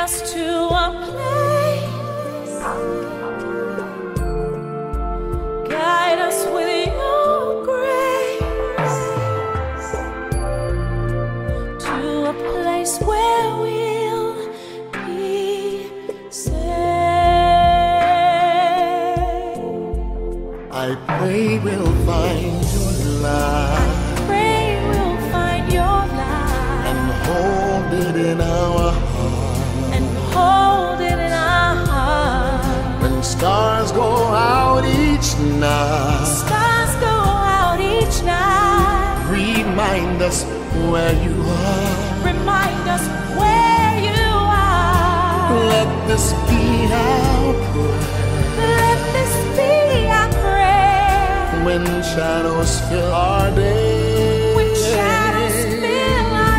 us to a place. Guide us with your grace to a place where we'll be safe. I pray we'll find your light. Pray we'll find your light And hold it in our heart. and hold it in our heart. When stars go out each night, Stars go out each night. remind us where you are. Remind us where you are. Let this be our prayer. Let this be our prayer. When shadows fill our day. When shadows fill our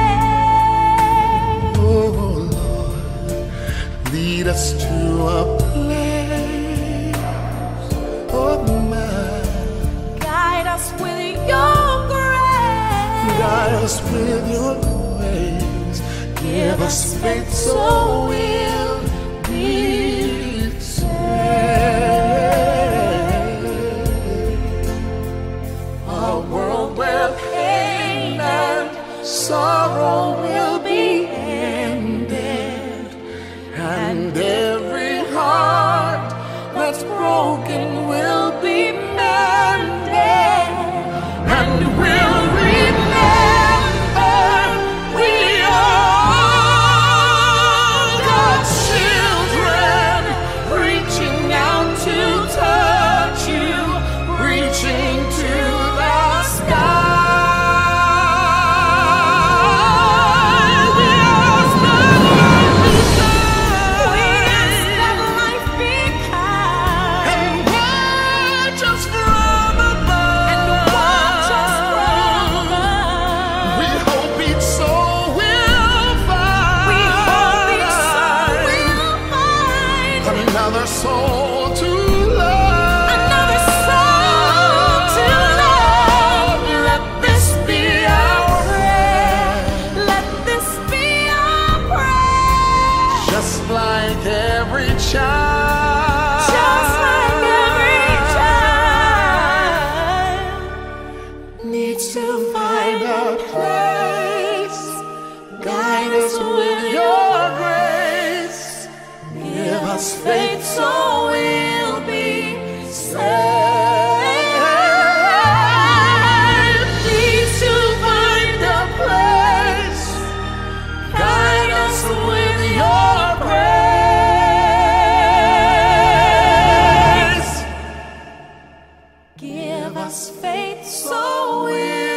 day. Oh Lord, lead us to a place of mine. Guide us with your grace. Guide us with your grace. Give us faith so we'll be saved. A world where pain and sorrow will be ended, and every heart that's broken will be mended, and we'll remember we are God's children, reaching out to touch you, reaching to the sky. We ask that life be kind. And watch us from above. We hope each soul will find another soul to love. Another soul to love. Let this be our prayer. Let this be our prayer. Just like every child. Just like every child needs to find a place. Guide us with your grace. Give us faith so we'll be saved. Needs to find a place. Guide us with your grace. Give us faith so we'll